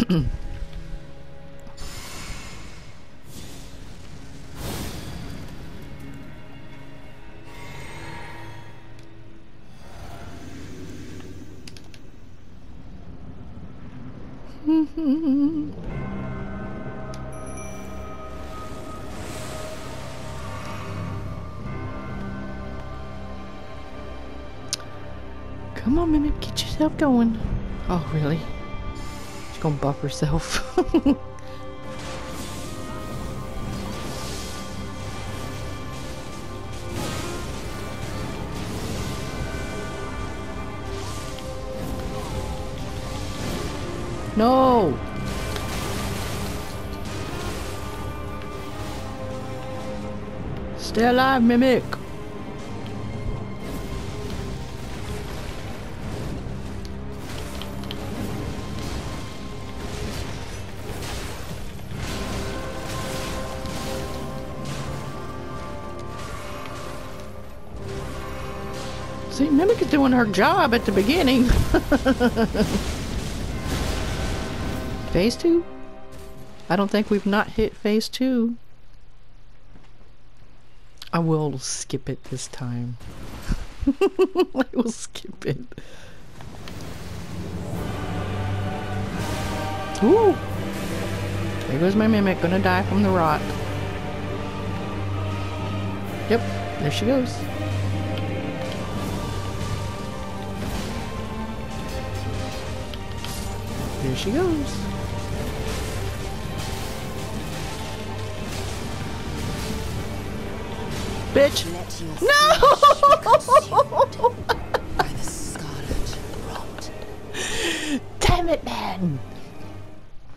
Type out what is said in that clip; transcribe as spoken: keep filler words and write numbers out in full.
Come on, Mimic, get yourself going. Oh, really? She's gonna buff herself. No! Stay alive, Mimic! See, Mimic is doing her job at the beginning. Phase two? I don't think we've not hit phase two. I will skip it this time. I will skip it. Ooh! There goes my Mimic, gonna die from the rot. Yep, there she goes. There she goes. Bitch! No! Damn it, man!